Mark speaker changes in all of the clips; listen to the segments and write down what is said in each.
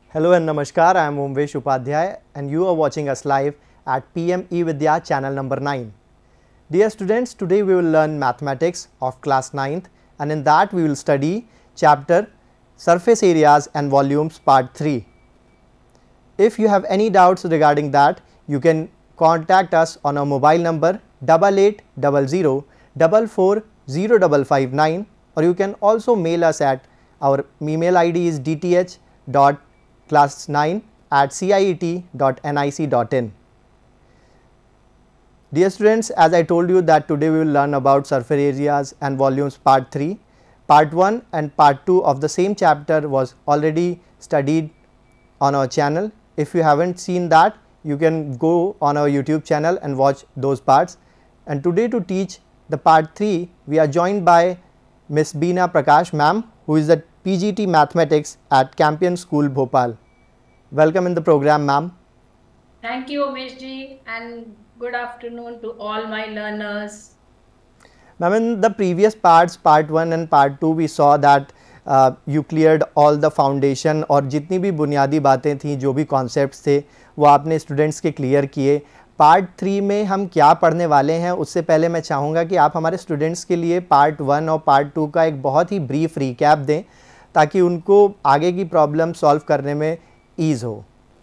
Speaker 1: Hello and Namaskar, I am Omvesh Upadhyay and you are watching us live at PM eVidya channel number 9. Dear students, today we will learn mathematics of class 9th and in that we will study chapter surface areas and volumes part 3. If you have any doubts regarding that, you can contact us on our mobile number 8800 440559 or you can also mail us at our email ID is dth.class9@ciet.nic.in. Dear students, as I told you that today we will learn about surface areas and volumes part 3. Part 1 and part 2 of the same chapter was already studied on our channel. If you haven't seen that, you can go on our YouTube channel and watch those parts. And today to teach the part 3, we are joined by Miss Beena Prakash ma'am, who is the PGT Mathematics at Campion School, Bhopal. Welcome in the program, ma'am.
Speaker 2: Thank you, Umesh ji, and good afternoon to all my learners.
Speaker 1: Ma'am, in the previous parts, part 1 and part 2, we saw that you cleared all the foundation और जितनी भी बुनियादी बातें थी, जो भी concepts थे, वो आपने स्टूडेंट्स के क्लियर किए. पार्ट 3 में हम क्या पढ़ने वाले हैं, उससे पहले मैं चाहूँगा कि आप हमारे स्टूडेंट्स के लिए पार्ट 1 और पार्ट 2 का एक बहुत ही ब्रीफ रिकैप दें ताकि उनको आगे की प्रॉब्लम सॉल्व करने में ईज हो.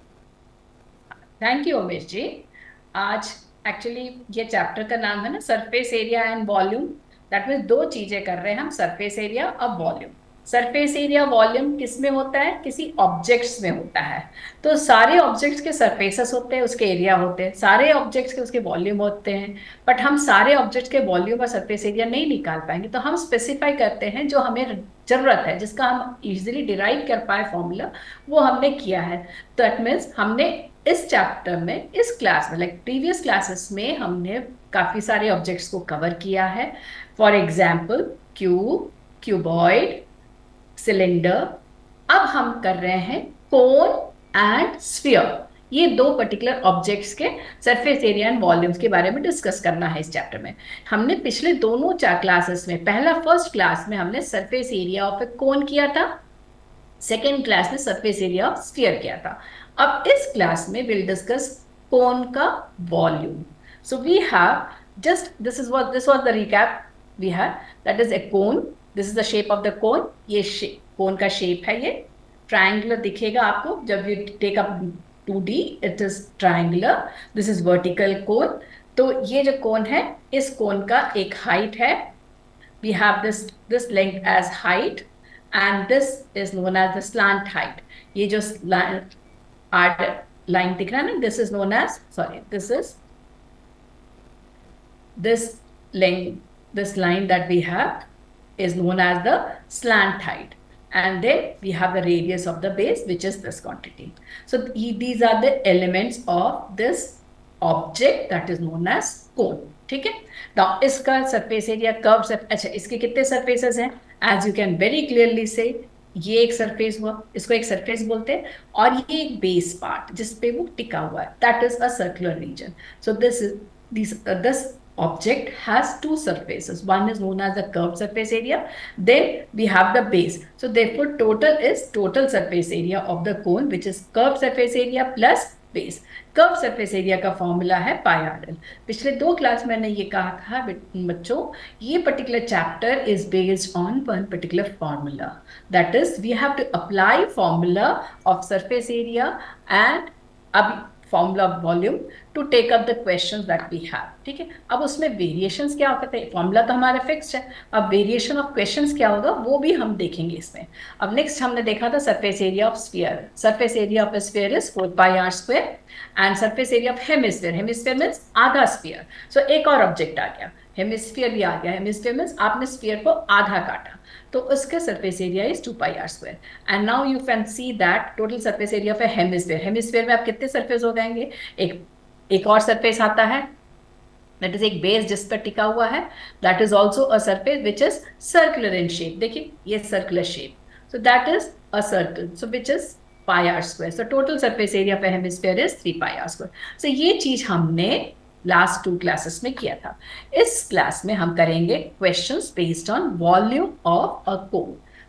Speaker 2: Thank you Umesh ji. आज एक्चुअली ये चैप्टर का नाम है ना surface area and volume. That means दो चीजें कर रहे हैं हम, सरफेस एरिया और वॉल्यूम. सरफेस एरिया वॉल्यूम किस में होता है? किसी ऑब्जेक्ट्स में होता है. तो सारे ऑब्जेक्ट्स के सरफेसेस होते हैं, उसके एरिया होते हैं, सारे ऑब्जेक्ट्स के उसके वॉल्यूम होते हैं. बट हम सारे ऑब्जेक्ट्स के वॉल्यूम और सरफेस एरिया नहीं निकाल पाएंगे, तो हम स्पेसिफाई करते हैं जो हमें जरूरत है, जिसका हम इजीली डिराइव कर पाए फॉर्मूला, वो हमने किया है. तो दैट मीन्स हमने इस चैप्टर में, इस क्लास में, लाइक प्रीवियस क्लासेस में हमने काफी सारे ऑब्जेक्ट्स को कवर किया है. For example cube, cuboid, cylinder. अब हम कर रहे हैं कोन एंड स्फीयर. ये दो पर्टिकुलर ऑब्जेक्ट्स के सरफेस एरिया एंड वॉल्यूम्स के बारे में डिस्कस करना है इस चैप्टर में. हमने पिछले दोनों क्लासेस में, फर्स्ट क्लास में हमने surface area of a cone किया था, सेकेंड क्लास में सरफेस एरिया ऑफ स्फीयर किया था. अब इस क्लास में विल डिस्कस कोन का volume. So we have just this was the recap we have. That is a cone. This is the shape of the cone. ये cone का shape है, ये ट्रायंगुलर दिखेगा आपको जब you take up 2D. It is triangular. This is vertical cone. तो ये जो कोन है, इस कोन का एक हाइट है. We have this length as height and this is known as the slant height. ये जो लाइन दिख रहा है ना, this is known as, sorry, this length, this line that we have is known as the slant height. And then we have the radius of the base, which is this quantity. So these are the elements of this object that is known as cone. ठीक है. Now इसका surface area curve, अच्छा इसके कितने surfaces हैं? As you can very clearly say, ये एक surface हुआ, इसको एक सरफेस बोलते हैं, और ये एक बेस पार्ट जिसपे वो टिका हुआ है, that is a circular region. So this object has two surfaces. One is known as the curved surface area. Then we have the base. So therefore total surface area of the cone, which is curved surface area plus base. Curve surface area का formula है pi r L. पिछले दो class में मैंने ये कहा था बच्चों, ये particular chapter is based on one particular formula. That is we have to apply formula of surface area and अब formula of volume to take up the questions that we have. ठीक है. अब उसमें वेरिएशंस क्या होते हैं? Formula तो हमारा फिक्स्ड है, अब वेरिएशन ऑफ क्वेश्चंस क्या होगा वो भी हम देखेंगे इसमें. अब नेक्स्ट हमने देखा था surface area of sphere. Surface area of sphere is 4πr² and surface area of hemisphere, hemisphere means आधा स्फीयर. सो एक और ऑब्जेक्ट आ गया, हेमिस्फीयर भी आ गया. हेमिस्फीयर मीन्स आपने स्फीयर को आधा काटा, तो उसका surface area is 2πr². And now you can see that total surface area of a hemisphere. Hemisphere में आप कितने सरफेस हो जाएंगे? एक और सरफेस आता है, दैट इज एक बेस जिस पर टिका हुआ है. That is also a surface which is circular in shape. देखिए ये circular shape, so that is a circle, so which is πr². So total surface area of a hemisphere is 3πr². So ये चीज हमने last 2 classes में किया था. इस class में हम करेंगे questions based on volume of a cone.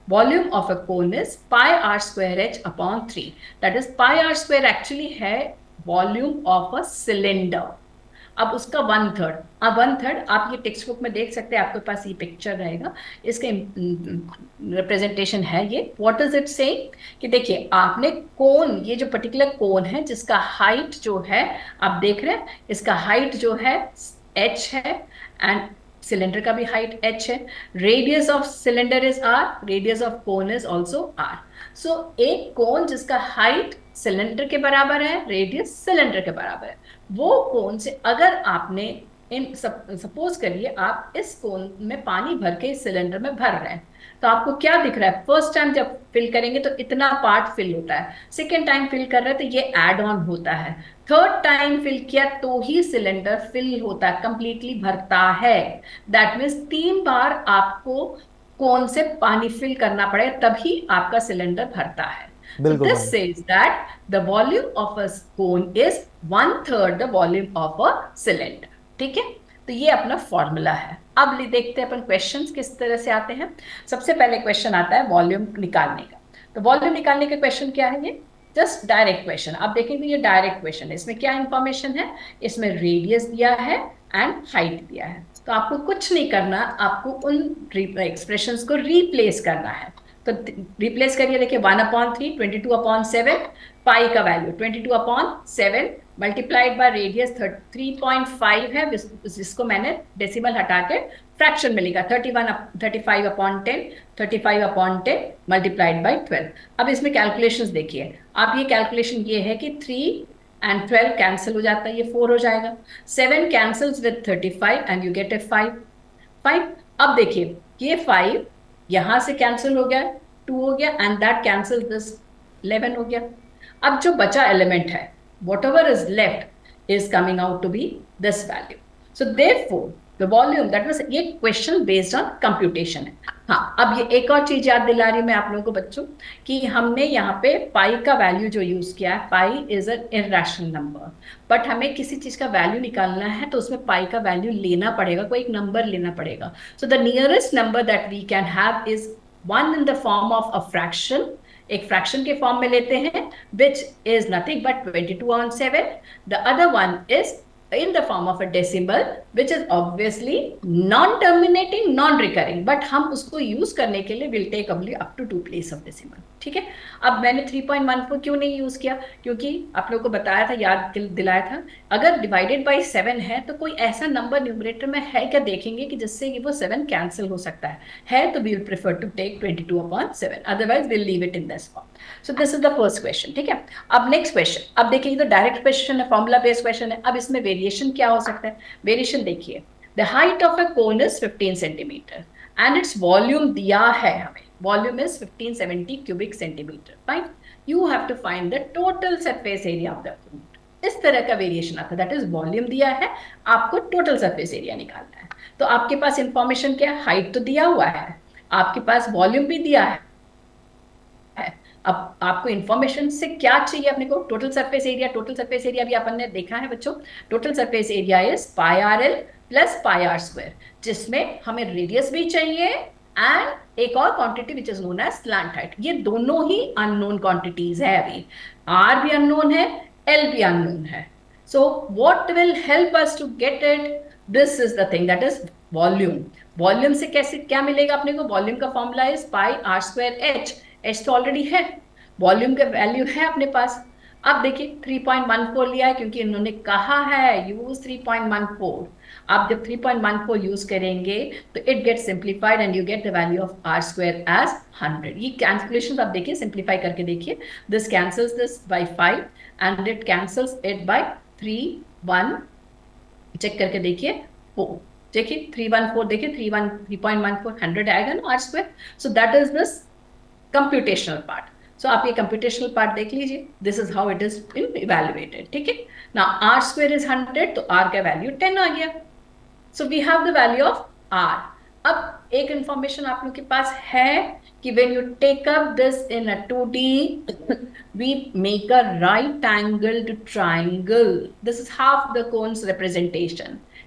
Speaker 2: Volume of a cone is pi r square h upon 3, that is pi r square actually है वॉल्यूम ऑफ अ सिलेंडर। अब उसका 1/3, अब 1/3 आप ये टेक्स्ट बुक में देख सकते हैं, आपके पास ये पिक्चर रहेगा, इसका रिप्रेजेंटेशन है ये। व्हाट इज इट सेइंग कि देखिए आपने कोन, ये जो पर्टिकुलर कोन है जिसका हाइट जो है आप देख रहे हैं, इसका हाइट जो है h है एंड सिलेंडर का भी हाइट h है। Radius of cylinder is r, radius of cone is also r। So एक कोन जिसका हाइट सिलेंडर के बराबर है, रेडियस सिलेंडर के बराबर है, वो कोन से अगर आपने सपोज करिए आप इस कोन में पानी भर के इस सिलेंडर में भर रहे हैं, तो आपको क्या दिख रहा है? फर्स्ट टाइम जब फिल करेंगे तो इतना पार्ट फिल होता है, सेकेंड टाइम फिल कर रहे हैं तो ये एड ऑन होता है, थर्ड टाइम फिल किया तो ही सिलेंडर फिल होता है, कंप्लीटली भरता है। दैट मीन्स 3 बार आपको कोन से पानी फिल करना पड़े तभी आपका सिलेंडर भरता है। So this says that the volume of a cone is 1/3 the volume of a cylinder। ठीक है, तो ये अपना फॉर्मूला है। अब देखते हैं अपन क्वेश्चंस किस तरह से आते हैं। सबसे पहले क्वेश्चन आता है वॉल्यूम निकालने का। तो वॉल्यूम निकालने का क्वेश्चन क्या है? ये जस्ट डायरेक्ट क्वेश्चन। आप देखेंगे ये डायरेक्ट क्वेश्चन है, इसमें क्या इंफॉर्मेशन है? इसमें रेडियस दिया है एंड हाइट दिया है। तो आपको कुछ नहीं करना, आपको उन एक्सप्रेशंस को रिप्लेस करना है। तो रिप्लेस करिए, देखिए 1/3, 22/7, पाई का वैल्यू 22/7 मल्टीप्लाइड बाय रेडियस 3.5 है, जिसको मैंने डेसिमल हटा के फ्रैक्शन में लिखा 35/10, 35/10 मल्टीप्लाइड बाय 12। अब इसमें कैलकुलेशंस देखिए, आप ये कैलकुलेशन ये है कि 3 and 12 कैंसिल हो जाता है, ये 4 हो जाएगा। 7 cancels with 35 and you get a 5। अब देखिए ये 5 यहां से कैंसिल हो गया, 2 हो गया एंड दैट कैंसिल दिस 11 हो गया। अब जो बचा एलिमेंट है, whatever is left is coming out to be this value। So therefore the volume that was, ये क्वेश्चन बेस्ड ऑन कंप्यूटेशन है। हाँ, अब ये एक और चीज याद दिला रही हूँ मैं आप लोगों को बच्चों, कि हमने यहाँ पे पाई का वैल्यू जो यूज किया है, pi is an irrational number, but हमें किसी चीज का वैल्यू निकालना है तो उसमें पाई का वैल्यू लेना पड़ेगा, कोई एक नंबर लेना पड़ेगा। So the nearest number that we can have is 1 in the form of a fraction, एक फ्रैक्शन के फॉर्म में लेते हैं, which is nothing but 22/7। The other one is in the form of a decimal, which is obviously non-terminating, non-recurring, but हम उसको use करने के लिए will take only up to 2 place of decimal। ठीक है, अब मैंने 3.14 क्यों नहीं यूज किया? क्योंकि आप लोगों को बताया था, याद दिलाया था, अगर डिवाइडेड बाई 7 है तो कोई ऐसा नंबर न्यूमरेटर में है क्या देखेंगे कि जिससे कि वो 7 कैंसिल हो सकता है तो we will prefer to take 22/7, otherwise will leave it in this form. So this is the first question. ठीक है, अब नेक्स्ट क्वेश्चन, अब देखिए ये तो डायरेक्ट क्वेश्चन है, फॉर्मूला बेस्ड क्वेश्चन है। अब इसमें वेरिएशन क्या हो सकता है? वेरिएशन देखिए, the height of a cone is 15 centimetre and its volume दिया है हमें, volume is 1570 cubic centimeter। Fine, you have to find the total surface area of the cone। इस तरह का वेरिएशन आता है, दैट इज वॉल्यूम दिया है, आपको टोटल सरफेस एरिया निकालना है। तो आपके पास इंफॉर्मेशन क्या है? हाइट तो दिया हुआ है, आपके पास वॉल्यूम भी दिया है। अब आपको इंफॉर्मेशन से क्या चाहिए अपने को? Total surface area. Total surface area भी अपन ने देखा है बच्चों, total surface area is pi r l plus pi r square, जिसमें हमें रेडियस भी चाहिए एंड एक और quantity which is known as slant height. ये दोनों ही अननोन क्वांटिटीज है, अभी आर भी अननोन है, एल भी अननोन है। So what will help us to get it? This is the thing, that is volume. Volume से कैसे क्या मिलेगा अपने को? वॉल्यूम का formula is pi r square h. H तो ऑलरेडी है, वॉल्यूम का वैल्यू है अपने पास। अब देखिए 3.14 लिया है क्योंकि इन्होंने कहा है यूज 3.14। आप जब 3.14 यूज करेंगे तो it get simplified and you get the value of r square as 100। ये कैंसिलेशन आप देखिए, सिंप्लीफाई करके देखिए, this cancels this by 5 and it cancels it by 3, 1, check करके देखिए 4, देखिए 314, देखिए 3.14 100 आएगा ना r square. So that is this computational part. सो आप ये कंप्यूटेशनल पार्ट देख लीजिए, this is how it is evaluated. ठीक है ना, आर स्क्वायर इज 100 तो आर का वैल्यू 10 आ गया। So we have the value of r. अब एक इंफॉर्मेशन आप लोग के पास है कि when you take up this in a 2D we make a right angled triangle। this is half the cone's representation।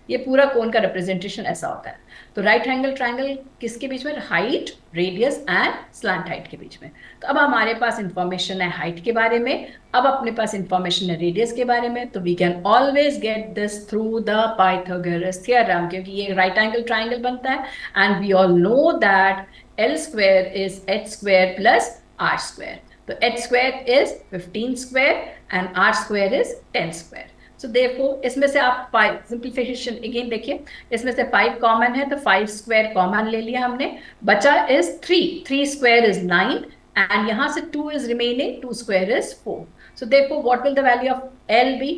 Speaker 2: ये पूरा कोन का रिप्रेजेंटेशन ऐसा होता है। तो राइट एंगल ट्रायंगल किसके बीच में? Height, radius and slant height के बीच में। तो अब हमारे पास इंफॉर्मेशन है हाइट के बारे में, अब अपने पास इंफॉर्मेशन है रेडियस के बारे में। तो we can always get this through the Pythagoras theorem, क्योंकि ये राइट एंगल ट्रायंगल बनता है and we all know that L square is h square plus r square. So h square is 15 square and r square is 10 square. So therefore इसमें से आप 5 simplification again देखिए, इसमें से 5 कॉमन है तो 5 स्क्वायर कॉमन ले लिया हमने, बचा इज 3 स्क्वायर इज 9 एंड यहाँ से 2 is remaining, 2 square is 4. So therefore what will the value of L be?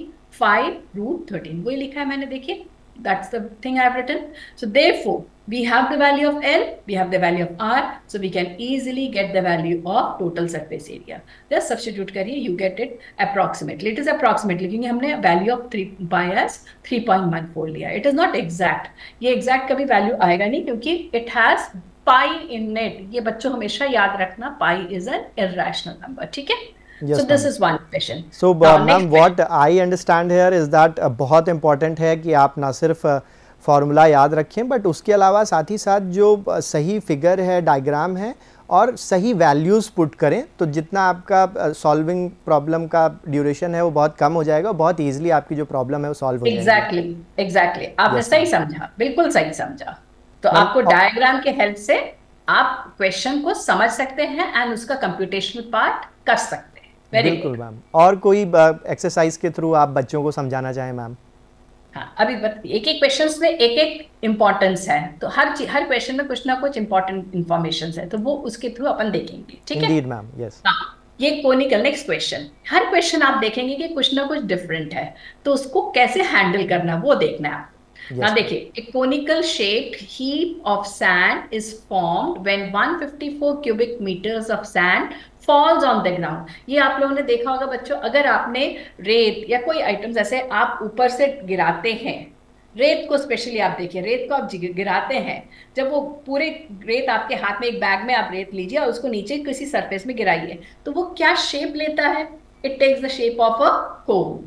Speaker 2: 5√13. वही लिखा है मैंने, देखिए, that's the thing I have written. So therefore we have the value of L, we have the value of R, so we can easily get the value of total surface area. Just substitute करिए, you get it approximately. It is approximately क्योंकि हमने value of 3 pi as 3.14 लिया. It is not exact. ये exact कभी value आएगा नहीं क्योंकि it has pi in it. ये बच्चों हमेशा याद रखना, pi is an irrational number. ठीक है?
Speaker 1: Yes,
Speaker 2: so this is one question.
Speaker 1: So ma'am, what I understand here is that बहुत important है कि आप ना सिर्फ फॉर्मूला याद रखें बट उसके अलावा साथ ही साथ जो सही फिगर है, डायग्राम है और सही वैल्यूज़ पुट करें, तो जितना आपका सॉल्विंग प्रॉब्लम का ड्यूरेशन है वो बहुत कम हो जाएगा, बहुत ईजिली आपकी जो प्रॉब्लम है वो सॉल्व हो जाएगी।
Speaker 2: एग्जैक्टली आपने सही समझा, बिल्कुल सही समझा। तो आपको डायग्राम के हेल्प से आप क्वेश्चन को समझ सकते हैं एंड उसका कंप्यूटेशनल पार्ट कर सकते हैं।
Speaker 1: बिल्कुल मैम। और कोई एक्सरसाइज के थ्रू आप बच्चों को समझाना चाहें मैम?
Speaker 2: हाँ, अभी एक एक क्वेश्चन में एक एक इम्पोर्टेंस है, तो हर क्वेश्चन में कुछ ना कुछ इम्पोर्टेंट इन्फॉर्मेशन है, तो वो उसके थ्रू अपन देखेंगे। ठीक है?
Speaker 1: Indeed ma'am, yes.
Speaker 2: हाँ, ये कोनिकल नेक्स्ट क्वेश्चन, हर क्वेश्चन आप देखेंगे कि कुछ ना कुछ डिफरेंट है, तो उसको कैसे हैंडल करना वो देखना है आपको। Now देखिए, a conical shaped heap of sand is formed when 154 cubic meters of sand falls on the ground. ये आप लोगों ने देखा होगा बच्चों, अगर आपने रेत या कोई आइटम्स ऐसे आप ऊपर से गिराते हैं, रेत को स्पेशली आप देखिए, रेत को आप गिराते हैं, जब वो पूरे रेत आपके हाथ में, एक बैग में आप रेत लीजिए और उसको नीचे किसी सरफेस में गिराइए, तो वो क्या शेप लेता है? It takes the shape of a cone.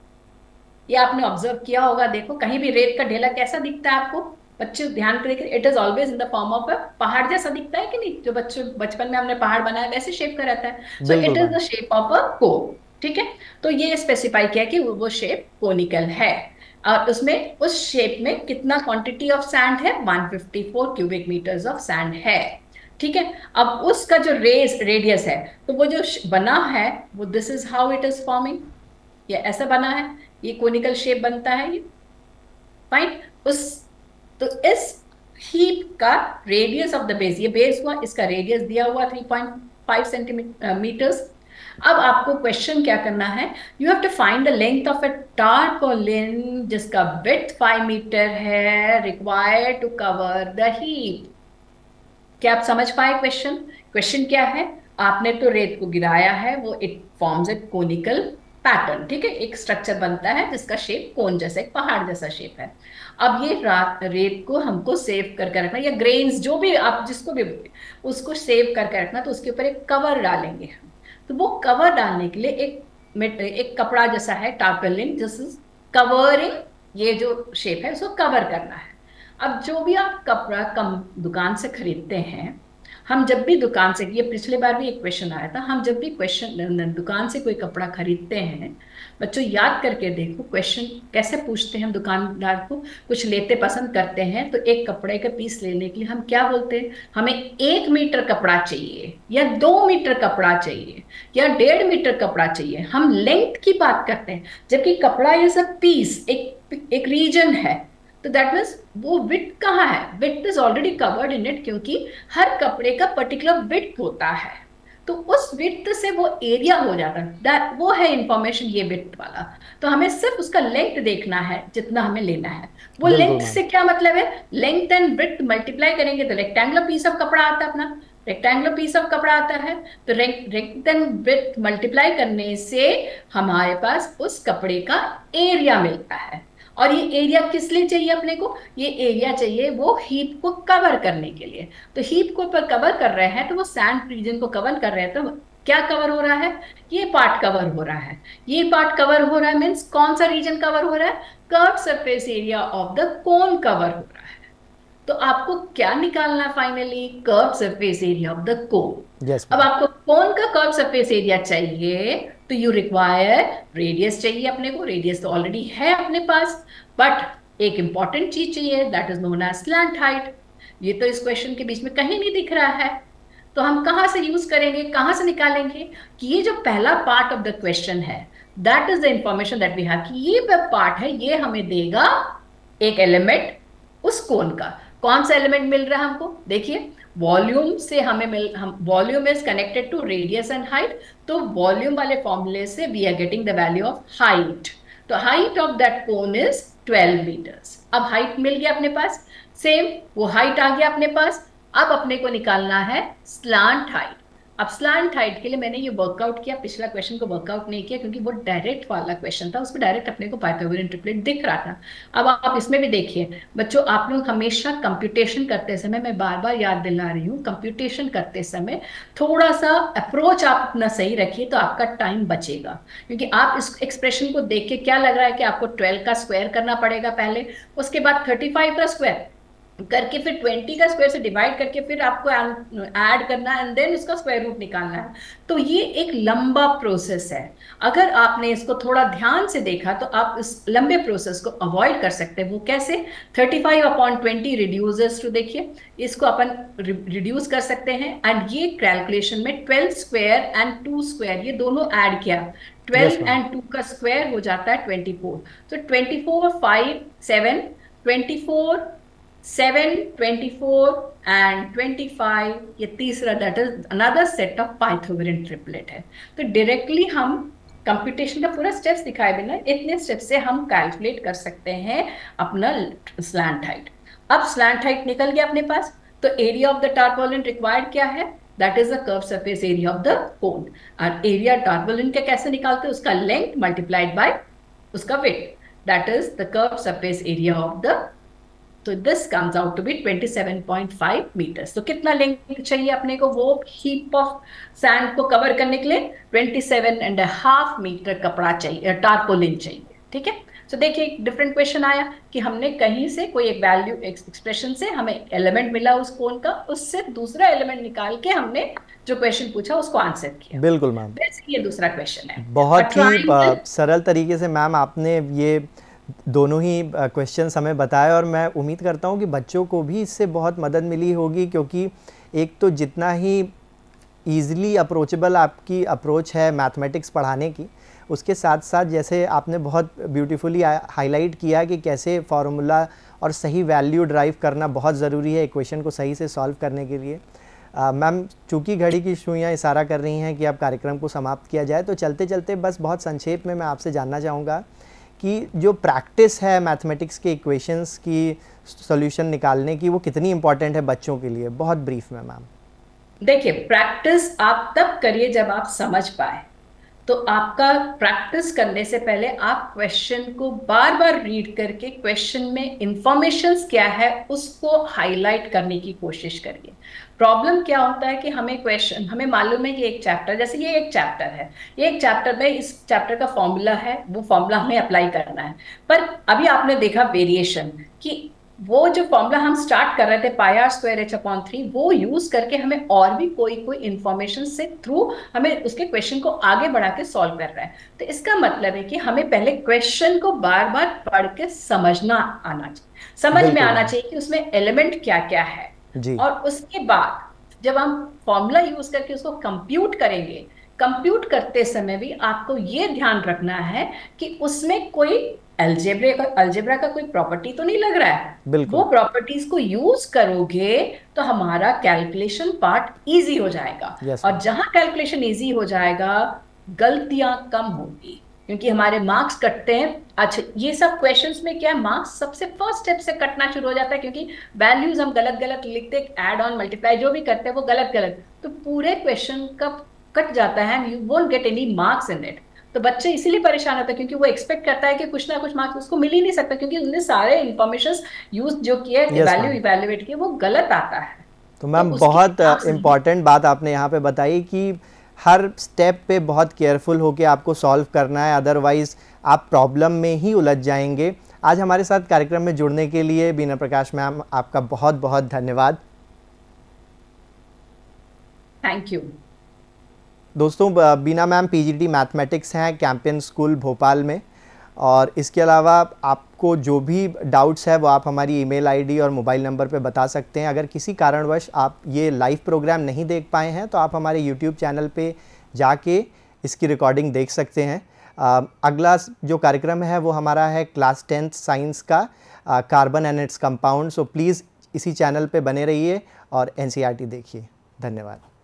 Speaker 2: ये आपने ऑब्जर्व किया होगा, देखो कहीं भी रेत का ढेला कैसा दिखता है आपको? बच्चे ध्यान करें, it is always in the form of a पहाड़ जैसा दिखता है कि नहीं? जो बच्चे बचपन में हमने पहाड़ बनाया वैसे शेप का रहता है। So it is the shape of a cone. ठीक है? तो ये स्पेसिफाई किया कि वो शेप कोनिकल है और उसमें उस शेप में कितना क्वांटिटी ऑफ सैंड है? 154 क्यूबिक मीटर्स ऑफ सैंड है। ठीक है? अब उसका जो रेडियस है, तो वो जो बना है वो this is how it is forming. ये ऐसा बना है, ये कोनिकल शेप बनता है ये। फाइन। तो इस हीप का रेडियस ऑफ द बेस, ये बेस हुआ, इसका रेडियस दिया हुआ 3.5 सेंटीमीटर्स। अब आपको क्वेश्चन क्या करना है? You have to find the length of a tarpaulin जिसका विड्थ 5 मीटर है, required to cover the heap. क्या आप समझ पाए क्वेश्चन? क्वेश्चन क्या है? आपने तो रेत को गिराया है, वो it forms a conical pattern. ठीक है? एक स्ट्रक्चर बनता है जिसका शेप कोन जैसा, एक पहाड़ जैसा शेप है। अब ये रेत को हमको सेव करके रखना, या ग्रेन्स जो भी आप जिसको भी उसको सेव करके रखना, तो उसके ऊपर एक कवर डालेंगे हम। तो वो कवर डालने के लिए एक कपड़ा जैसा है, टारपोलिन, जिस कवरिंग ये जो शेप है उसको कवर करना है। अब जो भी आप कपड़ा दुकान से खरीदते हैं, हम जब भी दुकान से, ये पिछले बार भी एक क्वेश्चन आया था, हम जब भी दुकान से कोई कपड़ा खरीदते हैं, बच्चों याद करके देखो क्वेश्चन कैसे पूछते हैं हम दुकानदार को। कुछ लेते पसंद करते हैं तो एक कपड़े का पीस लेने के लिए हम क्या बोलते हैं? हमें 1 मीटर कपड़ा चाहिए, या 2 मीटर कपड़ा चाहिए, या 1.5 मीटर कपड़ा चाहिए। हम लेंथ की बात करते हैं, जबकि कपड़ा ये सब पीस एक रीजन है। तो दैट मीन्स वो विड्थ कहाँ है? Width is already covered in it, क्योंकि हर कपड़े का पर्टिकुलर विड्थ होता है, तो उस विड्थ से वो एरिया हो जाता है, वो है इंफॉर्मेशन ये विड्थ वाला। तो हमें सिर्फ उसका लेंथ देखना है जितना हमें लेना है। वो लेंथ से क्या मतलब है? लेंथ एंड विड्थ मल्टीप्लाई करेंगे तो रेक्टेंगुलर पीस ऑफ कपड़ा आता है, अपना रेक्टेंगुलर पीस ऑफ कपड़ा आता है। तो लेंथ एंड विड्थ मल्टीप्लाई करने से हमारे पास उस कपड़े का एरिया मिलता है। और ये एरिया किस लिए चाहिए अपने को? ये एरिया चाहिए वो हीप को कवर करने के लिए। तो हीप को ऊपर कवर कर रहे हैं, तो वो सैंड रीजन को कवर कर रहे हैं, तो क्या कवर हो रहा है? ये पार्ट कवर हो रहा है। ये पार्ट कवर हो रहा है मीन्स कौन सा रीजन कवर हो रहा है? Curved surface area of the cone cover हो रहा है। तो आपको क्या निकालना है finally? Curved surface area of the cone.
Speaker 1: Yes,
Speaker 2: अब
Speaker 1: ma'am.
Speaker 2: आपको कोन का कर्व्ड सरफेस एरिया चाहिए तो यू रिक्वायर रेडियस चाहिए अपने को। रेडियस तो ऑलरेडी है अपने पास, बट एक इंपॉर्टेंट चीज चाहिए, that is known as slant height. ये तो इस क्वेश्चन के बीच में कहीं नहीं दिख रहा है, तो हम कहां से यूज करेंगे, कहां से निकालेंगे? कि ये जो पहला पार्ट ऑफ द क्वेश्चन है, that is the information that we have, कि ये पार्ट है, ये हमें देगा एक एलिमेंट उस कोन का। कौन सा एलिमेंट मिल रहा है हमको? देखिए, वॉल्यूम से हम volume is connected to radius and height, तो वॉल्यूम वाले फॉर्मूले से we are getting the value of height. तो height of that cone is 12 metres. अब हाइट मिल गया अपने पास, सेम वो हाइट आ गया अपने पास। अब अपने को निकालना है स्लांट हाइट। अब स्लांट हाइट के लिए मैंने ये वर्कआउट किया, पिछला क्वेश्चन को वर्कआउट नहीं किया क्योंकि वो डायरेक्ट वाला क्वेश्चन था, उसमें डायरेक्ट अपने को पाइथागोरियन ट्रिपलेट दिख रहा था। अब आप इसमें भी देखिए बच्चों, आप लोग हमेशा कंप्यूटेशन करते समय, मैं बार बार याद दिला रही हूँ, कंप्यूटेशन करते समय थोड़ा सा अप्रोच आप अपना सही रखिए तो आपका टाइम बचेगा। क्योंकि आप इस एक्सप्रेशन को देख के क्या लग रहा है कि आपको 12 का स्क्वायर करना पड़ेगा पहले, उसके बाद 35 का स्क्वायर करके फिर 20 का स्क्वायर से डिवाइड करके फिर आपको ऐड करना है एंड देन इसका स्क्वायर रूट निकालना है। तो ये एक लंबा प्रोसेस है। अगर आपने इसको थोड़ा ध्यान से देखा तो आप इस लंबे प्रोसेस को अवॉइड कर सकते हैं। वो कैसे? 35/20 रिड्यूसेस टू, देखिए इसको अपन रिड्यूस कर सकते हैं एंड ये कैलकुलेशन में 12 स्क्वायर एंड 2 स्क्वायर ये दोनों ऐड किया, 12 एंड 2 का स्क्वायर हो जाता है 24। तो 24 5 7 24 7 24 एंड 25, ये तीसरा that is another set of Pythagorean triplet है। तो डायरेक्टली हम कंप्यूटेशन का पूरा स्टेप्स दिखाए बिना इतने स्टेप्स से हम कैलकुलेट कर सकते हैं अपना स्लैंट हाइट। अब स्लैंट हाइट निकल गया अपने पास, तो area of the tarpaulin required क्या है? That is the curve surface area of the cone. और एरिया टारपोलिन का कैसे निकालते हैं? उसका लेंथ मल्टीप्लाइड बाय उसका weight, that is the curve surface area of the, तो this comes out to be 27.5 metres. तो कितना लेंथ चाहिए अपने को वो हीप ऑफ सैंड को कवर करने के लिए? 27.5 मीटर कपड़ा चाहिए, टारपोलिन चाहिए। ठीक है, तो देखिए एक डिफरेंट क्वेश्चन आया कि हमने कहीं से कोई एक वैल्यू एक्सप्रेशन से हमें एलिमेंट मिला उस कोन का, उससे दूसरा एलिमेंट निकाल के हमने जो क्वेश्चन पूछा उसको आंसर किया।
Speaker 1: बिल्कुल मैम,
Speaker 2: ये दूसरा क्वेश्चन है।
Speaker 1: बहुत ही सरल तरीके से मैम आपने ये दोनों ही क्वेश्चंस हमें बताए और मैं उम्मीद करता हूँ कि बच्चों को भी इससे बहुत मदद मिली होगी, क्योंकि एक तो जितना ही ईज़िली अप्रोचेबल आपकी अप्रोच है मैथमेटिक्स पढ़ाने की, उसके साथ साथ जैसे आपने बहुत ब्यूटीफुली हाईलाइट किया कि कैसे फार्मूला और सही वैल्यू ड्राइव करना बहुत ज़रूरी है इक्वेशन को सही से सॉल्व करने के लिए। मैम चूँकि घड़ी की सुइयाँ इशारा कर रही हैं कि अब कार्यक्रम को समाप्त किया जाए, तो चलते चलते बस बहुत संक्षेप में मैं आपसे जानना चाहूँगा कि जो प्रैक्टिस है मैथमेटिक्स के इक्वेशंस की सॉल्यूशन निकालने की, वो कितनी इंपॉर्टेंट है बच्चों के लिए, बहुत ब्रीफ में मैम।
Speaker 2: देखिए, प्रैक्टिस आप तब करिए जब आप समझ पाए। तो आपका प्रैक्टिस करने से पहले आप क्वेश्चन को बार बार रीड करके क्वेश्चन में इंफॉर्मेशंस क्या है उसको हाईलाइट करने की कोशिश करिए। प्रॉब्लम क्या होता है कि हमें क्वेश्चन, हमें मालूम है कि एक चैप्टर, जैसे ये एक चैप्टर है, ये एक चैप्टर में इस चैप्टर का फॉर्मूला है, वो फॉर्मूला हमें अप्लाई करना है। पर अभी आपने देखा वेरिएशन कि वो जो फॉर्मूला हम स्टार्ट कर रहे थे πr²h/3, वो यूज करके हमें और भी कोई इंफॉर्मेशन से थ्रू हमें उसके क्वेश्चन को आगे बढ़ा के सॉल्व कर रहा है। तो इसका मतलब है कि हमें पहले क्वेश्चन को बार बार पढ़ के समझ में आना चाहिए कि उसमें एलिमेंट क्या क्या है जी। और उसके बाद जब हम फॉर्मूला यूज करके उसको कंप्यूट करेंगे, कंप्यूट करते समय भी आपको ये ध्यान रखना है कि उसमें कोई अलजेब्रा का कोई प्रॉपर्टी तो नहीं लग रहा है। वो प्रॉपर्टीज को यूज करोगे तो हमारा कैलकुलेशन पार्ट इजी हो जाएगा। और जहां कैलकुलेशन इजी हो जाएगा गलतियां कम होगी, क्योंकि हमारे मार्क्स कटते हैं। अच्छा, ये सब क्वेश्चंस में क्या है, मार्क्स सबसे फर्स्ट स्टेप से कटना शुरू हो जाता है, क्योंकि वैल्यूज हम गलत गलत लिखते, ऐड ऑन मल्टीप्लाई जो भी करते हैं वो गलत गलत, तो पूरे क्वेश्चन का कट जाता है and you won't get any marks in it. तो बच्चे इसीलिए परेशान होते हैं क्योंकि वो एक्सपेक्ट करता है कि कुछ ना कुछ मार्क्स उसको मिल ही नहीं सकता, क्योंकि उन्होंने सारे इंफॉर्मेशंस यूज जो किए, वैल्यू इवैल्यूएट किए, वो गलत आता है।
Speaker 1: तो मैम बहुत इम्पॉर्टेंट बात आपने यहाँ पे बताई कि हर स्टेप पे बहुत केयरफुल होके आपको सॉल्व करना है, अदरवाइज़ आप प्रॉब्लम में ही उलझ जाएंगे। आज हमारे साथ कार्यक्रम में जुड़ने के लिए बीना प्रकाश मैम आपका बहुत बहुत धन्यवाद।
Speaker 2: Thank you.
Speaker 1: दोस्तों, बीना मैम पीजीटी मैथमेटिक्स हैं कैंपियन स्कूल भोपाल में, और इसके अलावा आपको जो भी डाउट्स है वो आप हमारी ईमेल आईडी और मोबाइल नंबर पे बता सकते हैं। अगर किसी कारणवश आप ये लाइव प्रोग्राम नहीं देख पाए हैं तो आप हमारे यूट्यूब चैनल पे जाके इसकी रिकॉर्डिंग देख सकते हैं। अगला जो कार्यक्रम है वो हमारा है क्लास 10th साइंस का carbon and its compound. So please इसी चैनल पे बने रहिए और एनसीईआरटी देखिए। धन्यवाद।